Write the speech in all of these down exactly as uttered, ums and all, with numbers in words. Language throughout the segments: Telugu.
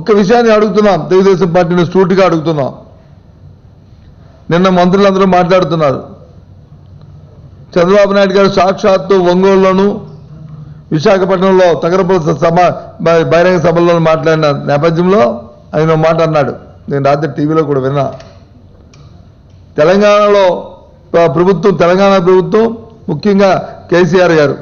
ఒక్క విషయాన్ని అడుగుతున్నాం, తెలుగుదేశం పార్టీని సూటిగా అడుగుతున్నాం. నిన్న మంత్రులందరూ మాట్లాడుతున్నారు. చంద్రబాబు నాయుడు గారు సాక్షాత్తు ఒంగోలులోను విశాఖపట్నంలో తగరపుల సభ బహిరంగ సభల్లో మాట్లాడిన నేపథ్యంలో ఆయన మాట అన్నాడు. నేను రాత్రి టీవీలో కూడా విన్నా. తెలంగాణలో ప్రభుత్వం, తెలంగాణ ప్రభుత్వం ముఖ్యంగా కేసీఆర్ గారు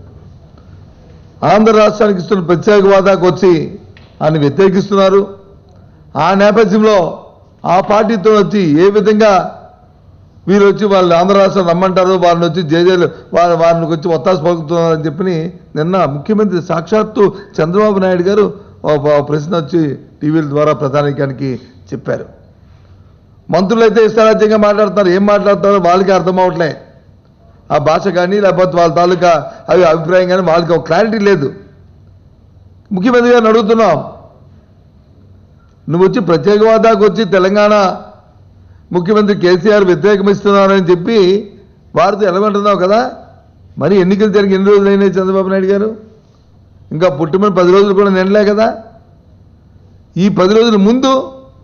ఆంధ్ర రాష్ట్రానికి ఇస్తున్న ప్రత్యేక హోదాకు వచ్చి ఆయన వ్యతిరేకిస్తున్నారు. ఆ నేపథ్యంలో ఆ పార్టీతో వచ్చి ఏ విధంగా వీరు వచ్చి వాళ్ళు ఆంధ్ర రాష్ట్రం రమ్మంటారు, వాళ్ళని వచ్చి జేజేలు వారి వారిని వచ్చి ఒత్తాసు పలుకుతున్నారని చెప్పి నిన్న ముఖ్యమంత్రి సాక్షాత్తు చంద్రబాబు నాయుడు గారు ప్రశ్న వచ్చి టీవీల ద్వారా ప్రధానికానికి చెప్పారు. మంత్రులు అయితే ఇష్టారాజ్యంగా మాట్లాడుతున్నారు. ఏం మాట్లాడుతారో వాళ్ళకి అర్థం అవట్లే. ఆ భాష కానీ లేకపోతే వాళ్ళ తాలూకా అవి అభిప్రాయం కానీ వాళ్ళకి ఒక క్లారిటీ లేదు. ముఖ్యమంత్రి గారిని అడుగుతున్నాం, నువ్వు వచ్చి ప్రత్యేక హోదాకు వచ్చి తెలంగాణ ముఖ్యమంత్రి కేసీఆర్ వ్యతిరేకమిస్తున్నారని చెప్పి వారితో ఎలగంటున్నావు కదా. మరి ఎన్నికలు జరిగి ఎన్ని రోజులు అయినాయి చంద్రబాబు నాయుడు గారు? ఇంకా పుట్టిమని పది రోజులు కూడా నిండలే కదా. ఈ పది రోజుల ముందు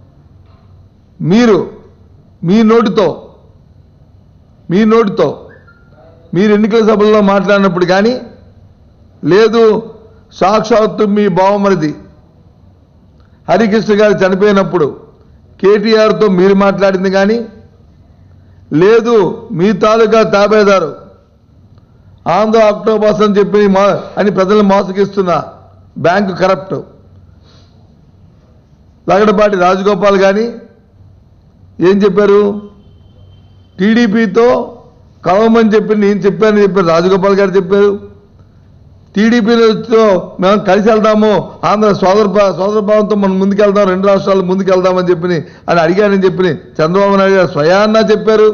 మీరు మీ నోటితో మీ నోటితో మీరు ఎన్నికల సభల్లో మాట్లాడినప్పుడు కానీ, లేదు సాక్షాత్తు మీ బావమరిది హరికృష్ణ గారు చనిపోయినప్పుడు కేటీఆర్తో మీరు మాట్లాడింది కానీ, లేదు మీ తాలూకా తాబేదారు ఆంధ్ర అక్టోబర్స్ అని చెప్పి మా అని ప్రజలను మోసగిస్తున్న బ్యాంకు కరప్ట్ లగడపాటి రాజగోపాల్ కానీ ఏం చెప్పారు? టీడీపీతో కలవమని చెప్పి నేను చెప్పానని చెప్పారు రాజగోపాల్ గారు చెప్పారు. టీడీపీతో మేము కలిసి వెళ్దాము, ఆంధ్ర సోదర సోదరభావంతో మనం ముందుకెళ్దాం, రెండు రాష్ట్రాలు ముందుకెళ్దామని చెప్పి అని అడిగానని చెప్పి చంద్రబాబు నాయుడు గారు స్వయాన్నా చెప్పారు.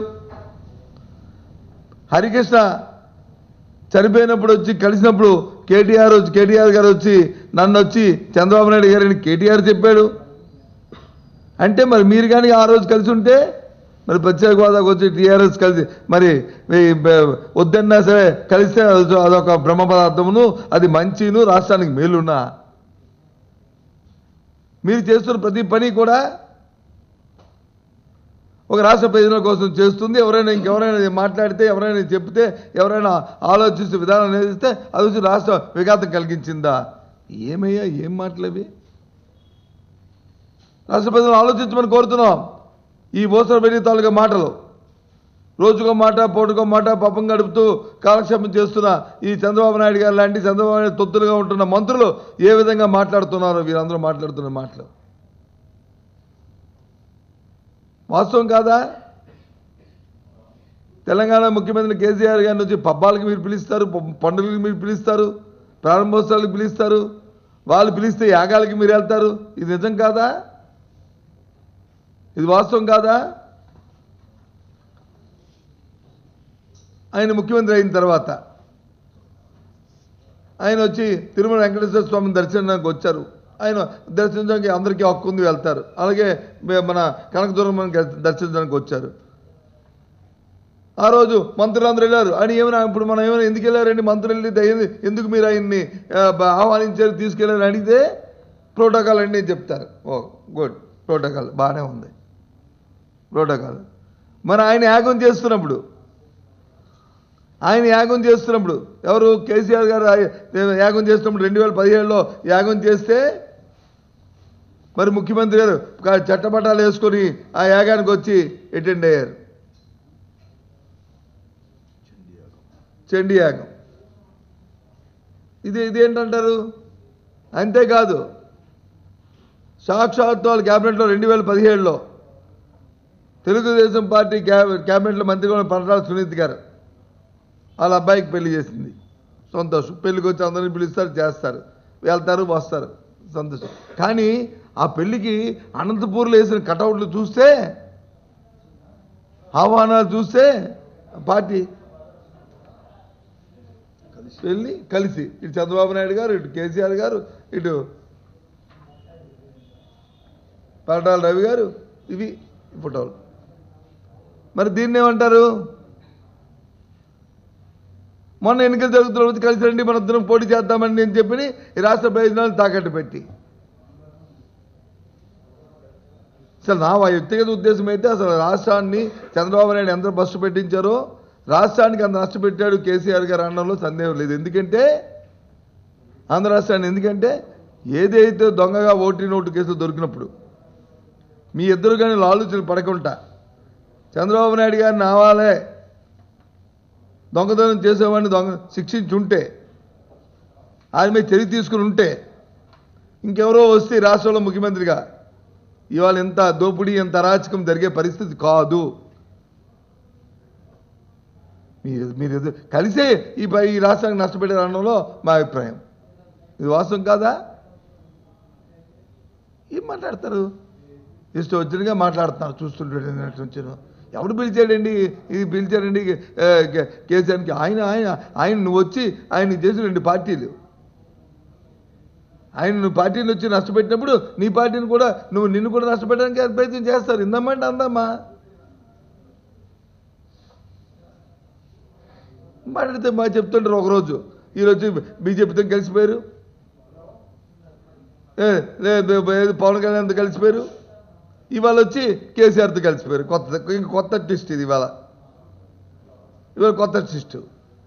హరికృష్ణ చనిపోయినప్పుడు వచ్చి కలిసినప్పుడు కేటీఆర్ వచ్చి కేటీఆర్ గారు వచ్చి నన్ను వచ్చి చంద్రబాబు నాయుడు గారిని కేటీఆర్ చెప్పాడు. అంటే మరి మీరు కానీ ఆ రోజు కలిసి ఉంటే మరి ప్రత్యేక హోదాకు వచ్చి టీఆర్ఎస్ కలిసి మరి వద్దన్నా సరే కలిస్తే అదొక బ్రహ్మ పదార్థమును, అది మంచిను, రాష్ట్రానికి మేలున్నా. మీరు చేస్తున్న ప్రతి పని కూడా ఒక రాష్ట్ర ప్రయోజనాల కోసం చేస్తుంది. ఎవరైనా ఇంకెవరైనా మాట్లాడితే, ఎవరైనా చెప్తే, ఎవరైనా ఆలోచిస్తే, విధానం నేర్పిస్తే అది వచ్చి రాష్ట్ర విఘాతం కలిగించిందా? ఏమయ్యా ఏం మాటలవి? రాష్ట్ర ప్రజలను ఆలోచించమని కోరుతున్నాం. ఈ బోసర వెళ్లి తాలూకా మాటలు రోజుకో మాట, పూటకో మాట పాపం గడుపుతూ కాలక్షేపం చేస్తున్న ఈ చంద్రబాబు నాయుడు గారు లాంటి చంద్రబాబు నాయుడు తొత్తులుగా ఉంటున్న మంత్రులు ఏ విధంగా మాట్లాడుతున్నారో వీరందరూ మాట్లాడుతున్న మాటలు వాస్తవం కాదా? తెలంగాణ ముఖ్యమంత్రి కేసీఆర్ గారిని వచ్చి పబ్బాలకి మీరు పిలుస్తారు, పండుగలకి మీరు పిలుస్తారు, ప్రారంభోత్సవాలకు పిలుస్తారు, వాళ్ళు పిలిస్తే యాగాలకి మీరు వెళ్తారు. ఇది నిజం కాదా? ఇది వాస్తవం కాదా? ఆయన ముఖ్యమంత్రి అయిన తర్వాత ఆయన వచ్చి తిరుమల వెంకటేశ్వర స్వామిని దర్శనానికి వచ్చారు. ఆయన దర్శించడానికి అందరికీ హక్కు ఉంది, వెళ్తారు. అలాగే మన కనకదుర్గమ్మని దర్శించడానికి వచ్చారు. ఆ రోజు మంత్రులందరూ వెళ్ళారు. ఆయన ఏమైనా ఇప్పుడు మనం ఏమైనా ఎందుకు వెళ్ళారండి? మంత్రులు వెళ్ళి ఎందుకు మీరు ఆయన్ని ఆహ్వానించారు, తీసుకెళ్ళారని అడిగితే ప్రోటోకాల్ అండి చెప్తారు. ఓ గుడ్, ప్రోటోకాల్ బాగానే ఉంది, ప్రోటోకాల్. మరి ఆయన యాగం చేస్తున్నప్పుడు ఆయన యాగం చేస్తున్నప్పుడు ఎవరు? కేసీఆర్ గారు యాగం చేస్తున్నప్పుడు రెండు వేల పదిహేడులో యాగం చేస్తే మరి ముఖ్యమంత్రి గారు చట్టపట్టాలు వేసుకొని ఆ యాగానికి వచ్చి అటెండ్ అయ్యారు. చండీ యాగం. ఇది ఇదేంటంటారు? అంతేకాదు సాక్షాత్తు వాళ్ళ క్యాబినెట్లో రెండు వేల పదిహేడులో తెలుగుదేశం పార్టీ క్యాబినెట్లో మంత్రిగా పరటాల సునీత్ గారు వాళ్ళ అబ్బాయికి పెళ్లి చేసింది. సంతోషం. పెళ్లికి వచ్చి అందరినీ పిలుస్తారు, చేస్తారు, వెళ్తారు, వస్తారు, సంతోషం. కానీ ఆ పెళ్లికి అనంతపూర్లో వేసిన కటౌట్లు చూస్తే, ఆహ్వానాలు చూస్తే పార్టీ వెళ్ళి కలిసి ఇటు చంద్రబాబు నాయుడు గారు, ఇటు కేసీఆర్ గారు, ఇటు పరటాల రవి గారు, ఇవి ఫోటోలు. మరి దీన్ని ఏమంటారు? మొన్న ఎన్నికలు జరుగుతున్న కలిసి రండి, మన ఇద్దరం పోటీ చేద్దామని నేను చెప్పి ఈ రాష్ట్ర ప్రయోజనాలు తాకట్టు పెట్టి అసలు నా వ్యక్తిగత ఉద్దేశం అయితే అసలు రాష్ట్రాన్ని చంద్రబాబు నాయుడు ఎంత బస్సు పెట్టించారో రాష్ట్రానికి అంత నష్టపెట్టాడు కేసీఆర్ గారు అనడంలో సందేహం లేదు. ఎందుకంటే ఆంధ్ర రాష్ట్రాన్ని ఎందుకంటే ఏదైతే దొంగగా ఓటీ నోటు కేసులు దొరికినప్పుడు మీ ఇద్దరు కానీ ఆలోచనలు పడకుండా చంద్రబాబు నాయుడు గారిని ఆవాలే దొంగతనం చేసేవాడిని దొంగ శిక్షించుంటే ఆయన మీద చర్య తీసుకుని ఉంటే ఇంకెవరో వస్తే రాష్ట్రంలో ముఖ్యమంత్రిగా ఇవాళ ఎంత దోపిడీ ఎంత అరాచకం జరిగే పరిస్థితి కాదు. మీరు మీరు కలిసే ఈ ఈ రాష్ట్రానికి నష్టపెట్టే అనడంలో మా అభిప్రాయం. ఇది వాస్తవం కాదా? ఏం మాట్లాడతారు? ఇష్టం వచ్చినగా మాట్లాడుతున్నారు. చూస్తుంటాడు వచ్చిన ఎవడు పిలిచాడండి ఇది పిలిచాడండి కేసీఆర్కి ఆయన ఆయన ఆయన నువ్వు వచ్చి ఆయన చేసిన రెండు పార్టీలు ఆయన నువ్వు పార్టీని వచ్చి నష్టపెట్టినప్పుడు నీ పార్టీని కూడా నువ్వు నిన్ను కూడా నష్టపెట్టడానికి ప్రయత్నం చేస్తారు. ఇందమ్మంటే అందమ్మా మాట్లాడితే మా చెప్తుంటారు. ఒకరోజు ఈరోజు బీజేపీతో కలిసిపోయారు, లేదు పవన్ కళ్యాణ్తో కలిసిపోయారు, ఇవాళ వచ్చి కేసీఆర్తో కలిసిపోయారు. కొత్త ఇంక కొత్త ట్విస్ట్ ఇది. ఇవాళ ఇవాళ కొత్త ట్విస్ట్.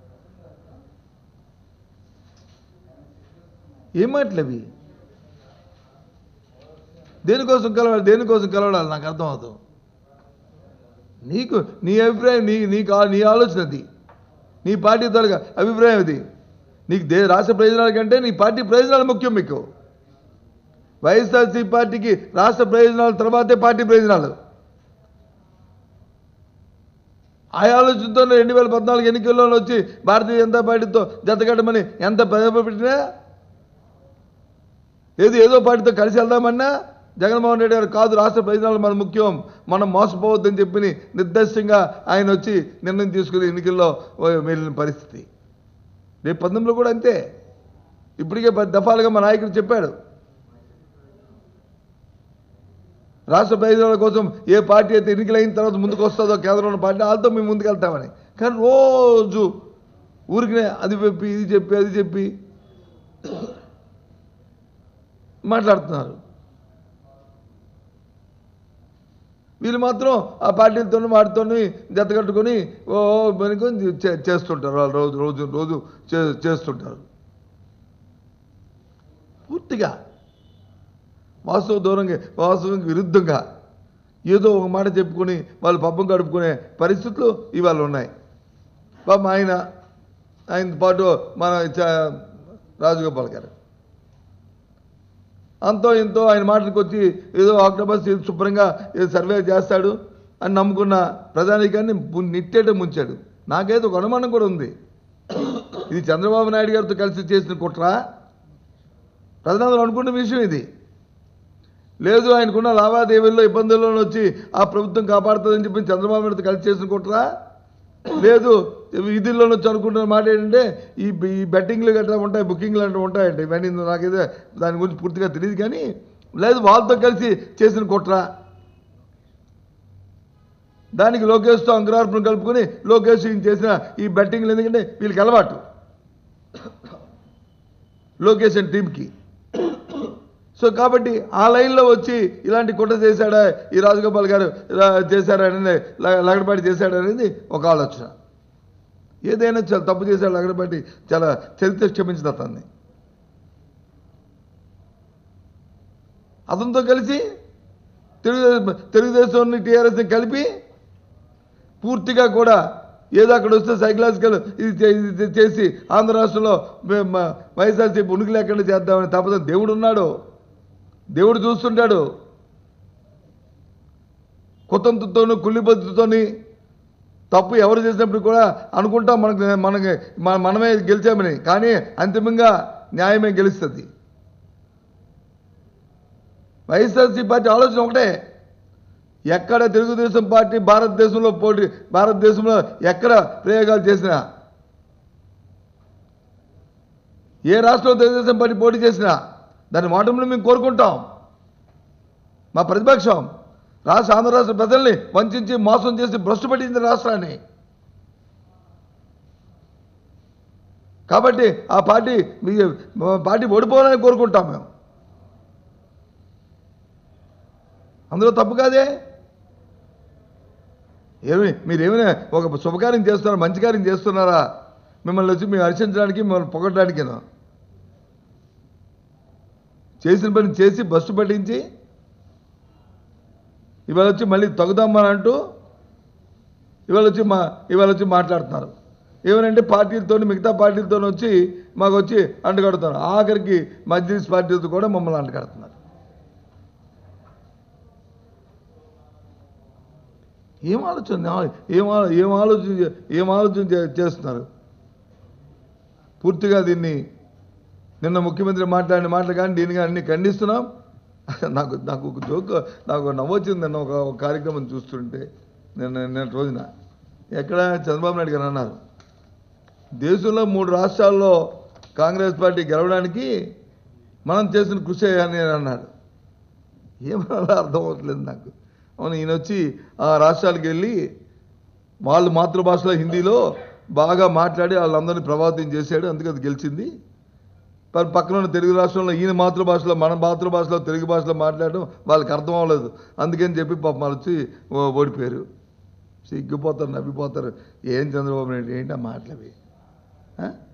ఏం మాటలు అవి? దేనికోసం కలవాలి దేనికోసం కలవడాలి నాకు అర్థం అవుతుంది. నీకు నీ అభిప్రాయం నీ నీకు నీ ఆలోచన అది, నీ పార్టీ తరగా అభిప్రాయం అది. నీకు దే రాష్ట్ర ప్రయోజనాల కంటే నీ పార్టీ ప్రయోజనాలు ముఖ్యం. మీకు వైఎస్ఆర్సీ పార్టీకి రాష్ట్ర ప్రయోజనాల తర్వాతే పార్టీ ప్రయోజనాలు. ఆ ఆలోచనతో రెండు వేల పద్నాలుగు ఎన్నికల్లో వచ్చి భారతీయ జనతా పార్టీతో జతకట్టమని ఎంత ప్రజాపెట్టినా ఏదో ఏదో పార్టీతో కలిసి వెళ్దామన్నా జగన్మోహన్ రెడ్డి గారు కాదు రాష్ట్ర ప్రయోజనాలు మన ముఖ్యం, మనం మోసపోవద్దని చెప్పి నిర్దేశంగా ఆయన వచ్చి నిర్ణయం తీసుకుని ఎన్నికల్లో వెళ్ళిన పరిస్థితి. రేపు పంతొమ్మిదిలో కూడా అంతే. ఇప్పటికే పది దఫాలుగా మా నాయకుడు చెప్పాడు రాష్ట్ర ప్రయోజనాల కోసం ఏ పార్టీ అయితే ఎన్నికలైన తర్వాత ముందుకు వస్తుందో కేంద్రంలో పార్టీ వాళ్ళతో మేము ముందుకు వెళ్తామని. కానీ రోజు ఊరికినే అది చెప్పి ఇది చెప్పి అది చెప్పి మాట్లాడుతున్నారు. వీళ్ళు మాత్రం ఆ పార్టీలతో వాటితో జతకట్టుకొని ఓ పనుకొని చేస్తుంటారు. వాళ్ళు రోజు రోజు రోజు చేస్తుంటారు. పూర్తిగా వాస్తవ దూరంగా వాస్తవానికి విరుద్ధంగా ఏదో ఒక మాట చెప్పుకొని వాళ్ళు పబ్బం గడుపుకునే పరిస్థితులు ఇవాళ ఉన్నాయి. పాపం ఆయన ఆయనతో పాటు మన రాజగోపాల్ గారు అంతో ఎంతో ఆయన మాటలకు వచ్చి ఏదో అక్టోబర్ శుభ్రంగా ఏదో సర్వే చేస్తాడు అని నమ్ముకున్న ప్రధానికాన్ని నిట్టేట ముంచాడు. నాకైతే ఒక అనుమానం కూడా ఉంది, ఇది చంద్రబాబు నాయుడు గారితో కలిసి చేసిన కుట్ర ప్రధానంలో అనుకున్న విషయం ఇది. లేదు ఆయనకున్న లావాదేవీల్లో ఇబ్బందుల్లో వచ్చి ఆ ప్రభుత్వం కాపాడుతుందని చెప్పి చంద్రబాబు నాయుడుతో కలిసి చేసిన కుట్ర లేదు. విధుల్లో వచ్చి అనుకుంటున్న మాట ఏంటంటే ఈ ఈ బెట్టింగ్లు గట్రా ఉంటాయి, బుకింగ్లు అంటే ఉంటాయండి. ఇవన్నీ నాకైతే దాని గురించి పూర్తిగా తెలియదు. కానీ లేదు వాళ్ళతో కలిసి చేసిన కుట్ర, దానికి లోకేష్తో అంకురార్పణ కలుపుకొని లోకేష్ చేసిన ఈ బెట్టింగ్లు ఎందుకంటే వీళ్ళకి అలవాటు లోకేష్ అండ్ టీంకి. సో కాబట్టి ఆ లైన్లో వచ్చి ఇలాంటి కుట్ర చేశాడా ఈ రాజగోపాల్ గారు చేశారనేది లగడపాటి చేశాడనేది ఒక ఆలోచన. ఏదైనా చాలా తప్పు చేశాడు లగడపాటి, చాలా చరిత్ర క్షమించదు అతన్ని. అతనితో కలిసి తెలుగుదేశం తెలుగుదేశాన్ని టీఆర్ఎస్ని కలిపి పూర్తిగా కూడా ఏదో అక్కడ వస్తే సైకలాజికల్ ఇది చేసి ఆంధ్ర రాష్ట్రంలో వైఎస్ఆర్సీపీ ఉనికి లేకుండా చేద్దామని తప్పదు. దేవుడు ఉన్నాడు, దేవుడు చూస్తుంటాడు. కుతంతుతోనూ కుళ్ళిబద్దుతోని తప్పు ఎవరు చేసినప్పుడు కూడా అనుకుంటాం మనకు మనకి మనమే గెలిచామని, కానీ అంతిమంగా న్యాయమే గెలుస్తుంది. వైఎస్ఆర్సీ పార్టీ ఆలోచన ఒకటే, ఎక్కడ తెలుగుదేశం పార్టీ భారతదేశంలో పోటీ భారతదేశంలో ఎక్కడ ప్రయోగాలు చేసినా, ఏ రాష్ట్రంలో తెలుగుదేశం పార్టీ పోటీ చేసినా దాని ఓటమిని మేము కోరుకుంటాం. మా ప్రతిపక్షం రాష్ట్ర ఆంధ్ర రాష్ట్ర ప్రజల్ని వంచి మోసం చేసి భ్రష్టు పట్టింది రాష్ట్రాన్ని. కాబట్టి ఆ పార్టీ పార్టీ ఓడిపోవాలని కోరుకుంటాం మేము. అందులో తప్పు కాదే. ఏమి మీరేమైనా ఒక శుభకార్యం చేస్తున్నారా, మంచి కార్యం చేస్తున్నారా? మిమ్మల్ని వచ్చి మేము హర్షించడానికి, మిమ్మల్ని పొగడడానికేనా? చేసిన పని చేసి బస్సు పట్టించి ఇవాళ వచ్చి మళ్ళీ తగుదామని అంటూ ఇవాళ వచ్చి మా ఇవాళ వచ్చి మాట్లాడుతున్నారు. ఏమనంటే పార్టీలతో, మిగతా పార్టీలతో వచ్చి మాకు వచ్చి అంటగడుతున్నారు. ఆఖరికి మజ్లిస్ పార్టీలతో కూడా మమ్మల్ని అంటగడుతున్నారు. ఏం ఆలోచన ఏం ఏం ఆలోచన ఏం ఆలోచన చేస్తున్నారు? పూర్తిగా దీన్ని నిన్న ముఖ్యమంత్రి మాట్లాడిన మాటలు కానీ దీన్ని కానీ అన్ని ఖండిస్తున్నాం. నాకు నాకు ఒక జోక్ నాకు నవ్వొచ్చింది. నిన్న ఒక కార్యక్రమం చూస్తుంటే నిన్న నిన్న రోజున ఎక్కడ చంద్రబాబు నాయుడు గారు అన్నారు, దేశంలో మూడు రాష్ట్రాల్లో కాంగ్రెస్ పార్టీ గెలవడానికి మనం చేసిన కృషి అని అన్నాడు. ఏమన్నా అర్థం అవ్వట్లేదు నాకు. అవును, ఈయన వచ్చి ఆ రాష్ట్రాలకు వెళ్ళి వాళ్ళు మాతృభాషలో హిందీలో బాగా మాట్లాడి వాళ్ళందరినీ ప్రభావితం చేశాడు, అందుకే అది గెలిచింది. మరి పక్కన ఉన్న తెలుగు రాష్ట్రంలో ఈయన మాతృభాషలో, మన మాతృభాషలో తెలుగు భాషలో మాట్లాడడం వాళ్ళకి అర్థం అవ్వలేదు, అందుకని చెప్పి పాపం వాళ్ళు వచ్చి ఓడిపోయారు. సిగ్గిపోతారు, నవ్విపోతారు. ఏం చంద్రబాబు నాయుడు ఏంటి ఆ మాటలవి?